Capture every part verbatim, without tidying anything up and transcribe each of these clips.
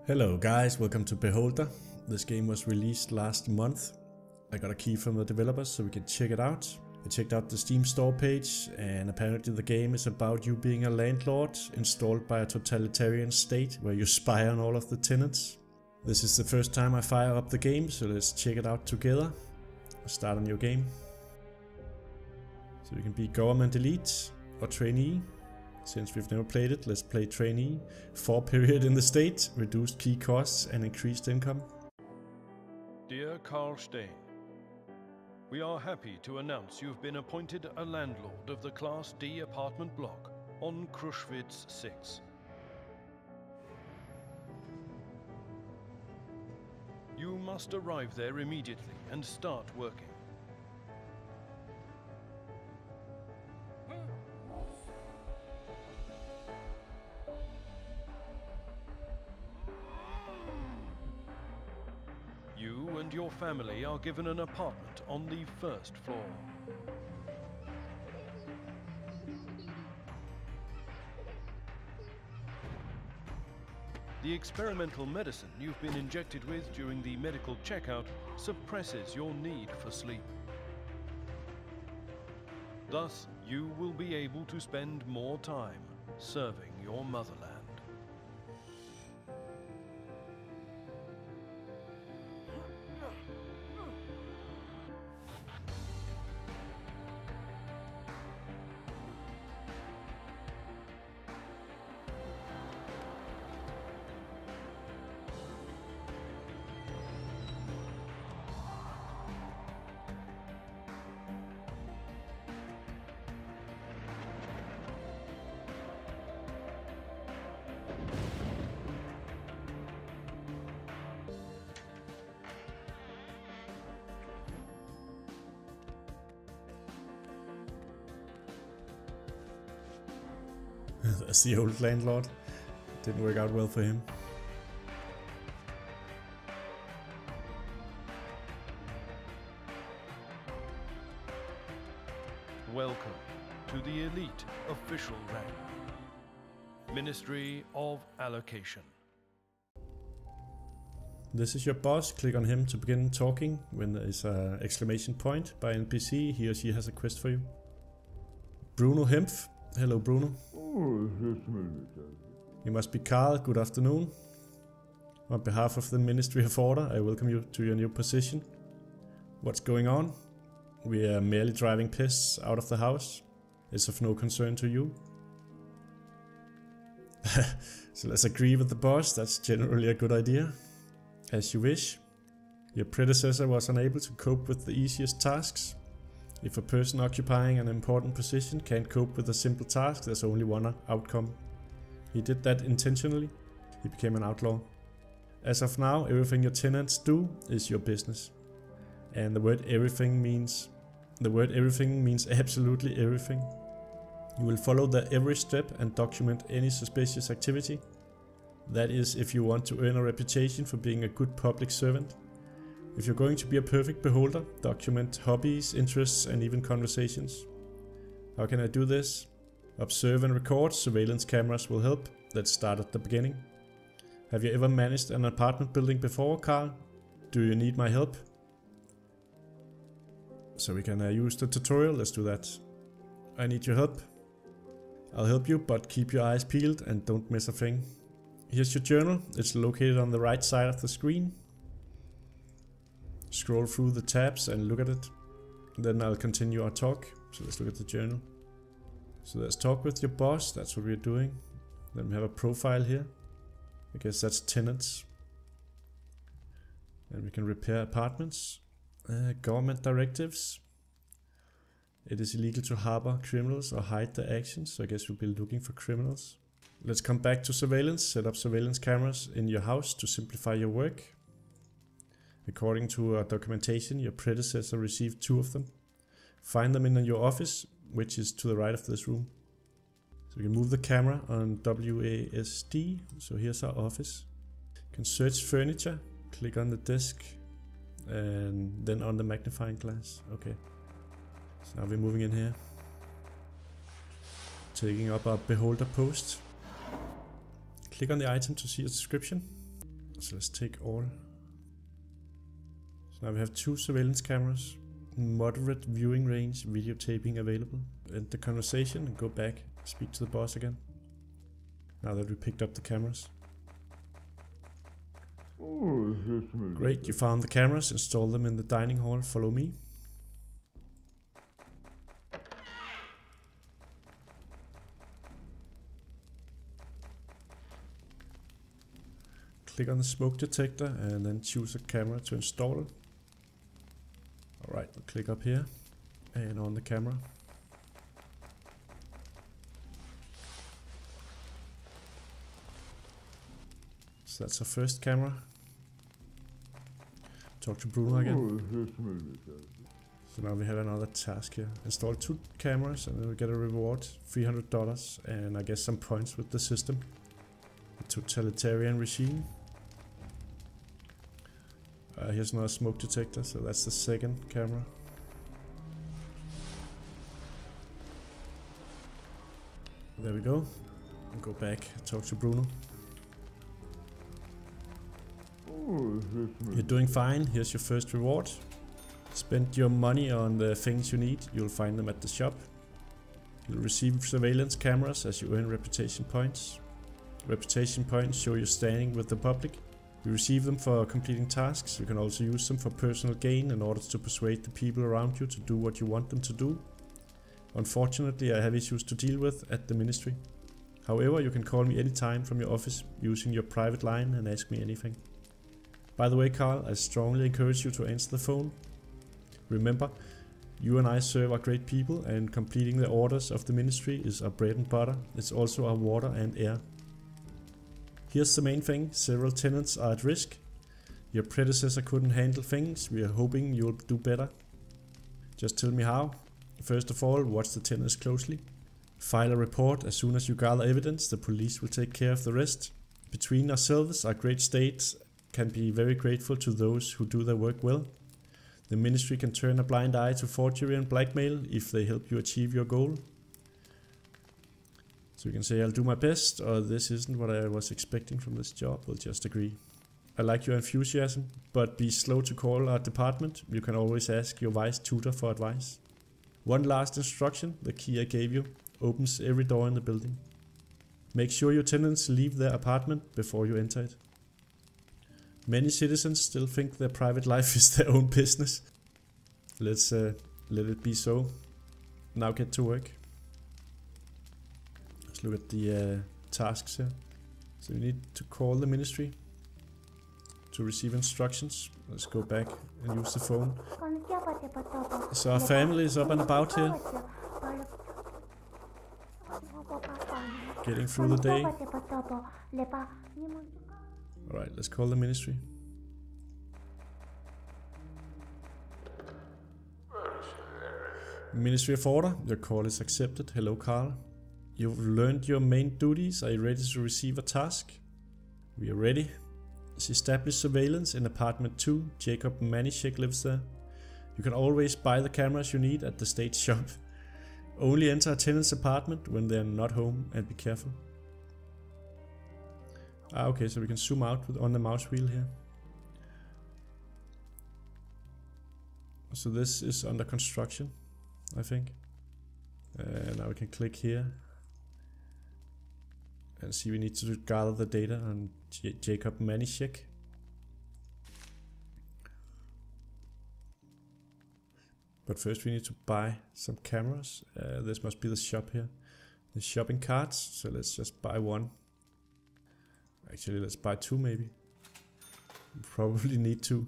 Hello guys, welcome to Beholder. This game was released last month. I got a key from the developers so we can check it out. I checked out the Steam store page and apparently the game is about you being a landlord installed by a totalitarian state where you spy on all of the tenants. This is the first time I fire up the game, so let's check it out together. Start a new game. So you can be government elite or trainee. Since we've never played it, let's play trainee. Four period in the state, reduced key costs and increased income. Dear Carl Stein, we are happy to announce you've been appointed a landlord of the Class D apartment block on Krushwitz six. You must arrive there immediately and start working. You and your family are given an apartment on the first floor. The experimental medicine you've been injected with during the medical checkout suppresses your need for sleep. Thus, you will be able to spend more time serving your motherland. That's the old landlord. Didn't work out well for him. Welcome to the elite official rank, Ministry of Allocation. This is your boss. Click on him to begin talking. When there is an exclamation point by N P C, he or she has a quest for you. Bruno Hempf. Hello Bruno. You must be Carl. Good afternoon. On behalf of the Ministry of Order, I welcome you to your new position. What's going on? We are merely driving pests out of the house. It's of no concern to you. So let's agree with the boss. That's generally a good idea. As you wish. Your predecessor was unable to cope with the easiest tasks. If a person occupying an important position can't cope with a simple task, there's only one outcome. He did that intentionally. He became an outlaw. As of now, everything your tenants do is your business. And the word everything means... The word everything means absolutely everything. You will follow their every step and document any suspicious activity. That is, if you want to earn a reputation for being a good public servant. If you're going to be a perfect beholder, document hobbies, interests and even conversations. How can I do this? Observe and record. Surveillance cameras will help. Let's start at the beginning. Have you ever managed an apartment building before, Carl? Do you need my help? So we can uh, use the tutorial. Let's do that. I need your help. I'll help you, but keep your eyes peeled and don't miss a thing. Here's your journal. It's located on the right side of the screen. Scroll through the tabs and look at it. Then I'll continue our talk. So let's look at the journal. So let's talk with your boss. That's what we're doing. Then we have a profile here. I guess that's tenants. And we can repair apartments. Uh, government directives. It is illegal to harbor criminals or hide their actions. So I guess we'll be looking for criminals. Let's come back to surveillance. Set up surveillance cameras in your house to simplify your work. According to our documentation, your predecessor received two of them. Find them in your office, which is to the right of this room. So we can move the camera on W A S D. So here's our office. You can search furniture, click on the desk, and then on the magnifying glass. Okay. So now we're moving in here. Taking up our beholder post. Click on the item to see a description. So let's take all. So now we have two surveillance cameras, moderate viewing range, videotaping available. End the conversation and go back, speak to the boss again. Now that we picked up the cameras. Great, you found the cameras, install them in the dining hall, follow me. Click on the smoke detector and then choose a camera to install. Alright, we'll click up here and on the camera. So that's our first camera. Talk to Bruno again. So now we have another task here. Install two cameras and then we get a reward, three hundred dollars, and I guess some points with the system. The totalitarian regime. Uh, here's another smoke detector, so that's the second camera. There we go. I'll go back, talk to Bruno. You're doing fine, here's your first reward. Spend your money on the things you need, you'll find them at the shop. You'll receive surveillance cameras as you earn reputation points. Reputation points show your standing with the public. You receive them for completing tasks. You can also use them for personal gain in order to persuade the people around you to do what you want them to do. Unfortunately, I have issues to deal with at the ministry. However, you can call me anytime from your office using your private line and ask me anything. By the way, Carl, I strongly encourage you to answer the phone. Remember, you and I serve our great people, and completing the orders of the ministry is our bread and butter. It's also our water and air. Here's the main thing, several tenants are at risk. Your predecessor couldn't handle things, we are hoping you'll do better. Just tell me how. First of all, watch the tenants closely. File a report as soon as you gather evidence, the police will take care of the rest. Between ourselves, our great state can be very grateful to those who do their work well. The ministry can turn a blind eye to forgery and blackmail if they help you achieve your goal. So you can say, I'll do my best, or this isn't what I was expecting from this job, we'll just agree. I like your enthusiasm, but be slow to call our department. You can always ask your vice tutor for advice. One last instruction, the key I gave you opens every door in the building. Make sure your tenants leave their apartment before you enter it. Many citizens still think their private life is their own business. Let's uh, let it be so. Now get to work. Let's look at the uh, tasks here. So we need to call the ministry to receive instructions. Let's go back and use the phone. So our family is up and about here. Getting through the day. Alright, let's call the ministry. Ministry of Order, your call is accepted. Hello, Carl. You've learned your main duties. Are you ready to receive a task? We are ready. Establish surveillance in apartment two. Jacob Manischek lives there. You can always buy the cameras you need at the state shop. Only enter a tenant's apartment when they are not home, and be careful. Ah, okay, so we can zoom out with, on the mouse wheel here. So this is under construction, I think. Uh, now we can click here. And see, we need to gather the data on J Jacob Manischek. But first we need to buy some cameras. Uh, this must be the shop here. The shopping carts, so let's just buy one. Actually, let's buy two maybe. We probably need two.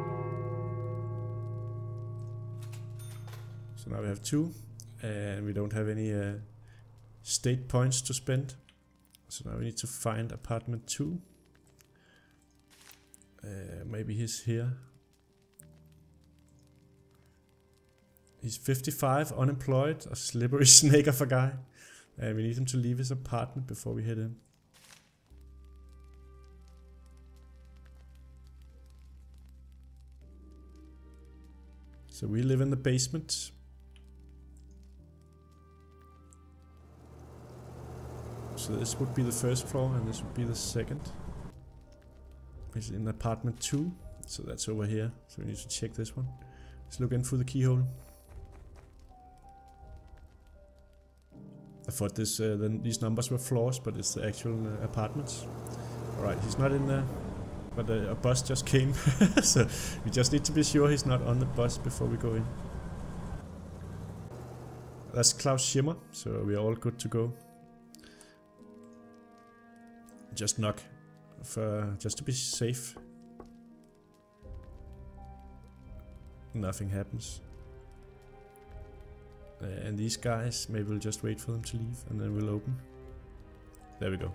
So now we have two, and we don't have any uh, state points to spend. So now we need to find apartment two. Uh, maybe he's here. He's fifty-five, unemployed, a slippery snake of a guy. And we need him to leave his apartment before we head in. So we live in the basement. So this would be the first floor and this would be the second. He's in apartment two, so that's over here. So we need to check this one. Let's look in through the keyhole. I thought this, uh, then these numbers were floors, but it's the actual uh, apartments. Alright, he's not in there, but uh, a bus just came, so we just need to be sure he's not on the bus before we go in. That's Klaus Schimmer, so we are all good to go. Just knock, for, just to be safe. Nothing happens. Uh, and these guys, maybe we'll just wait for them to leave and then we'll open. There we go.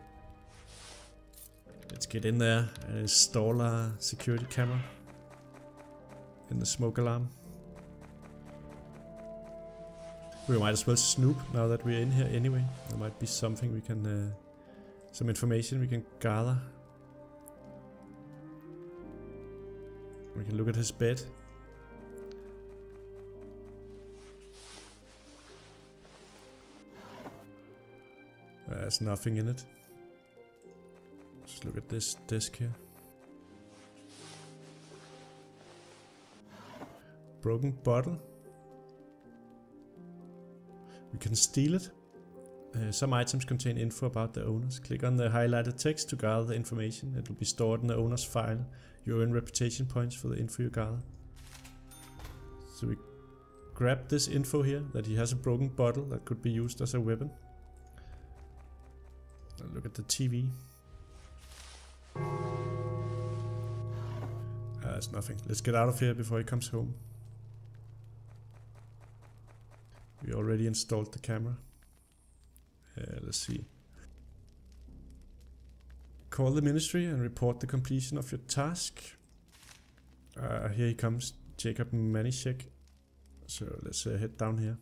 Let's get in there and install a security camera in the smoke alarm. We might as well snoop now that we're in here anyway. There might be something we can, uh, some information we can gather. We can look at his bed. There's nothing in it. Just look at this desk here. Broken bottle. We can steal it. Uh, some items contain info about the owners. Click on the highlighted text to gather the information. It will be stored in the owner's file. You earn reputation points for the info you gather. So we grab this info here, that he has a broken bottle that could be used as a weapon. And look at the T V. Uh, there's nothing. Let's get out of here before he comes home. We already installed the camera. Uh, let's see. Call the ministry and report the completion of your task. Uh, here he comes, Jacob Manischek. So let's uh, head down here.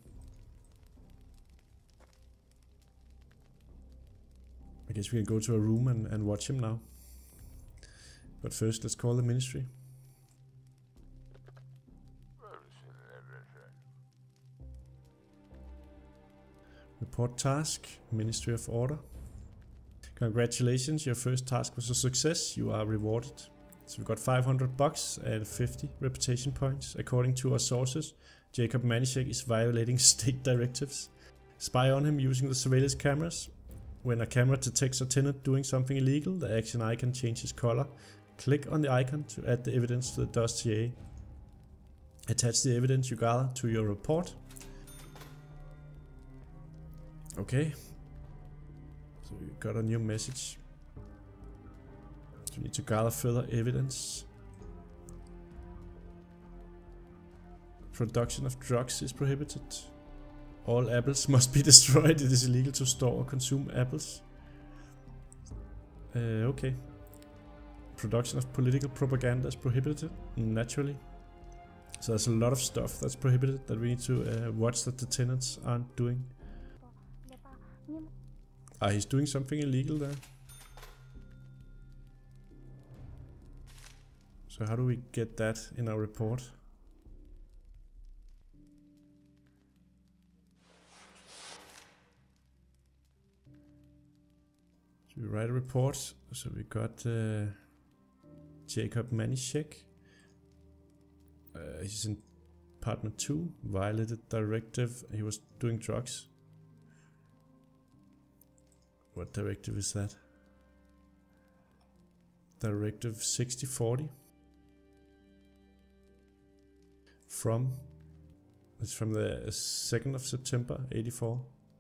I guess we can go to a room and, and watch him now. But first, let's call the ministry. Report task, Ministry of Order. Congratulations, your first task was a success. You are rewarded. So we've got five hundred bucks and fifty reputation points. According to our sources, Jacob Manischek is violating state directives. Spy on him using the surveillance cameras. When a camera detects a tenant doing something illegal, the action icon changes color. Click on the icon to add the evidence to the dossier. Attach the evidence you gather to your report. Okay. So we got a new message. So we need to gather further evidence. Production of drugs is prohibited. All apples must be destroyed. It is illegal to store or consume apples. Uh, okay. Production of political propaganda is prohibited, naturally. So there's a lot of stuff that's prohibited that we need to uh, watch that the tenants aren't doing. Ah, he's doing something illegal there. So how do we get that in our report? So we write a report. So we got uh, Jacob Manischek. Uh, he's in apartment two. Violated directive. He was doing drugs. What directive is that? Directive sixty forty. From, it's from the second of September eighty-four.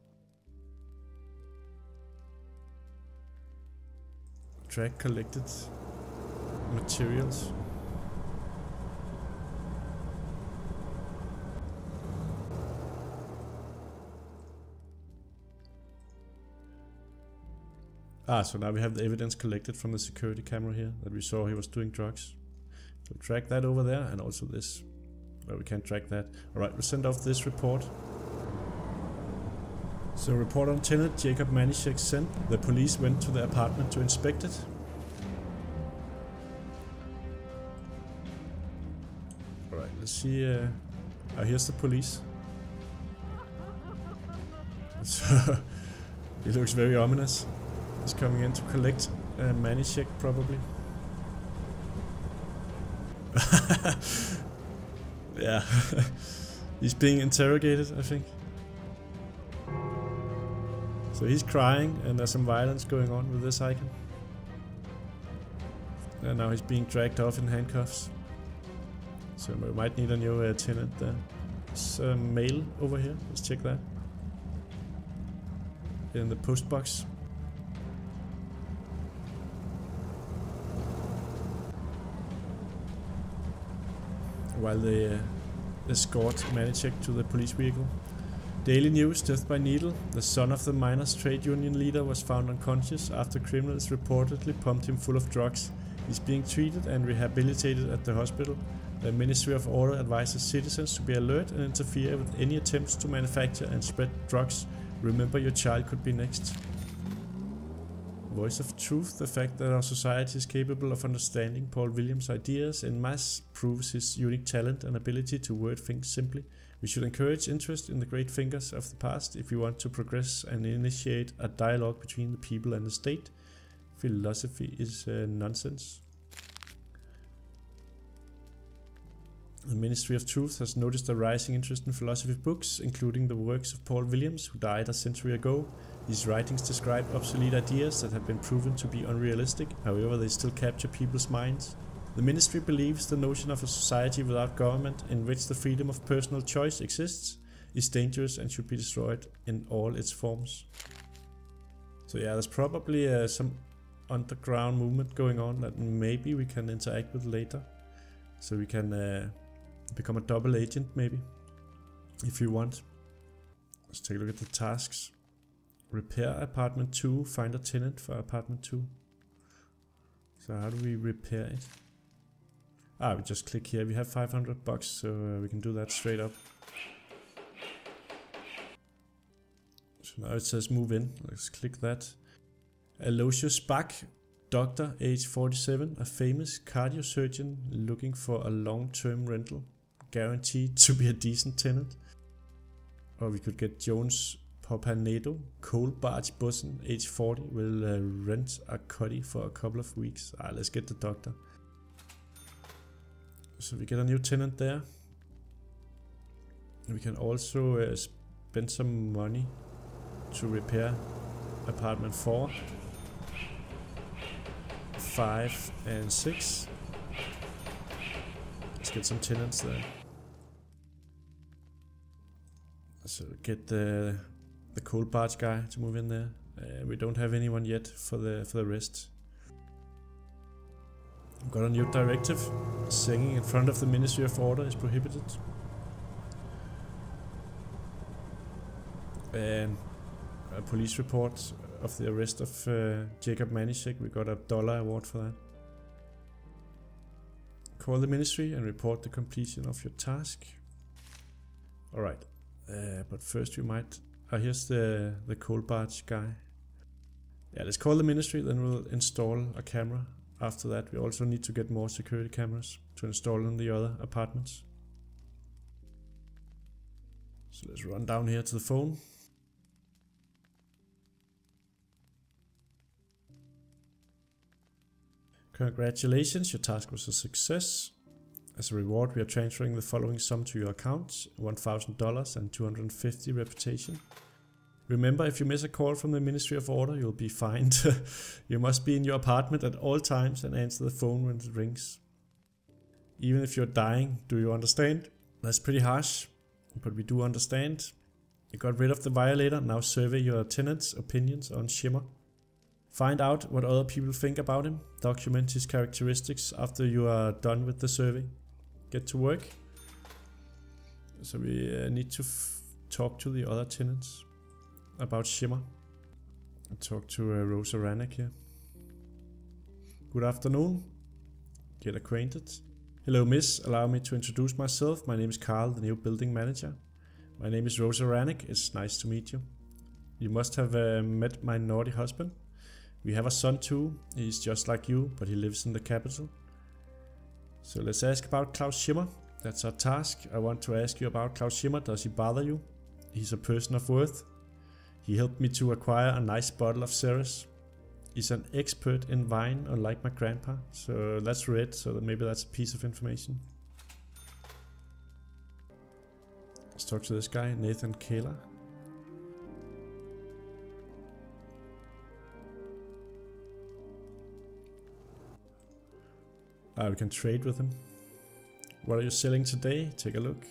Track collected materials. Ah, so now we have the evidence collected from the security camera here that we saw he was doing drugs. So track that over there and also this. Well, we can't track that. Alright, we'll send off this report. So report on tenant Jacob Manischek sent. The police went to the apartment to inspect it. Alright, let's see. Uh, oh, here's the police. So, he looks very ominous. He's coming in to collect uh, Manischek, probably. Yeah. He's being interrogated, I think. So he's crying and there's some violence going on with this icon. And now he's being dragged off in handcuffs. So we might need a new uh, tenant there. There's a mail over here, let's check that. In the post box. While they uh, escort Manichek to the police vehicle. Daily news, death by needle. The son of the miners' trade union leader was found unconscious after criminals reportedly pumped him full of drugs. He's being treated and rehabilitated at the hospital. The Ministry of Order advises citizens to be alert and interfere with any attempts to manufacture and spread drugs. Remember, your child could be next. Voice of truth. The fact that our society is capable of understanding Paul Williams' ideas en masse proves his unique talent and ability to word things simply. We should encourage interest in the great thinkers of the past if we want to progress and initiate a dialogue between the people and the state. Philosophy is uh, nonsense. The Ministry of Truth has noticed a rising interest in philosophy books, including the works of Paul Williams, who died a century ago. These writings describe obsolete ideas that have been proven to be unrealistic, however they still capture people's minds. The ministry believes the notion of a society without government, in which the freedom of personal choice exists, is dangerous and should be destroyed in all its forms. So yeah, there's probably uh, some underground movement going on that maybe we can interact with later. So we can uh, become a double agent maybe, if you want. Let's take a look at the tasks. Repair apartment two, find a tenant for apartment two. So how do we repair it? Ah, we just click here. We have five hundred bucks, so uh, we can do that straight up. So now it says move in. Let's click that. Aloysius Bach, doctor, age forty-seven, a famous cardiosurgeon looking for a long-term rental, guaranteed to be a decent tenant. Or we could get Jones Popanedo, coal barge bosun, age forty, will uh, rent a cuddy for a couple of weeks. Ah, let's get the doctor. So we get a new tenant there. We can also uh, spend some money to repair apartment four, five and six. Let's get some tenants there. So get the the coal barge guy to move in there. Uh, we don't have anyone yet for the for the rest. We've got a new directive. Singing in front of the Ministry of Order is prohibited. And a police report of the arrest of uh, Jacob Manichek. We got a dollar award for that. Call the ministry and report the completion of your task. Alright, uh, but first we might... Oh, here's the, the coal barge guy. Yeah, let's call the ministry, then we'll install a camera. After that we also need to get more security cameras to install in the other apartments. So let's run down here to the phone. Congratulations, your task was a success. As a reward, we are transferring the following sum to your account: one thousand dollars and two hundred fifty reputation. Remember, if you miss a call from the Ministry of Order, you'll be fined. You must be in your apartment at all times and answer the phone when it rings. Even if you're dying, do you understand? That's pretty harsh, but we do understand. You got rid of the violator, now survey your tenants' opinions on Shimmer. Find out what other people think about him. Document his characteristics after you are done with the survey. Get to work. So we uh, need to f talk to the other tenants about Shimmer. I'll talk to uh, Rosa Ranek here. Good afternoon. Get acquainted. Hello miss, allow me to introduce myself. My name is Carl, the new building manager. My name is Rosa Ranek. It's nice to meet you. You must have uh, met my naughty husband. We have a son too. He's just like you, but he lives in the capital. So let's ask about Klaus Schimmer. That's our task. I want to ask you about Klaus Schimmer. Does he bother you? He's a person of worth. He helped me to acquire a nice bottle of Ceres. is an expert in wine, unlike my grandpa. So that's red, so that maybe that's a piece of information. Let's talk to this guy, Nathan Kaler. Ah, we can trade with him. What are you selling today? Take a look.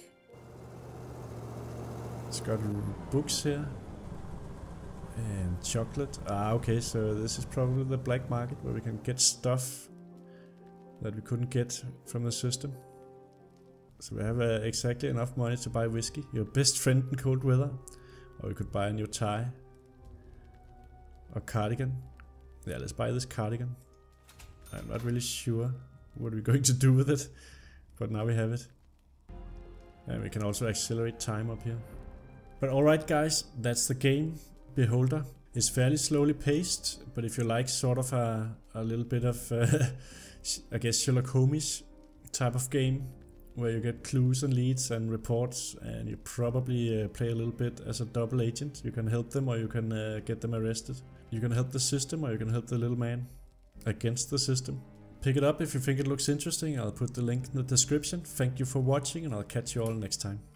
It's got books here. And chocolate. Ah, okay, so this is probably the black market where we can get stuff that we couldn't get from the system. So we have uh, exactly enough money to buy whiskey, your best friend in cold weather. Or we could buy a new tie. Or cardigan. Yeah, let's buy this cardigan. I'm not really sure what we're going to do with it, but now we have it. And we can also accelerate time up here. But alright guys, that's the game. Beholder is fairly slowly paced, but if you like sort of a, a little bit of, uh, I guess Sherlock Holmes type of game, where you get clues and leads and reports, and you probably uh, play a little bit as a double agent. You can help them or you can uh, get them arrested. You can help the system or you can help the little man against the system. Pick it up if you think it looks interesting. I'll put the link in the description. Thank you for watching, and I'll catch you all next time.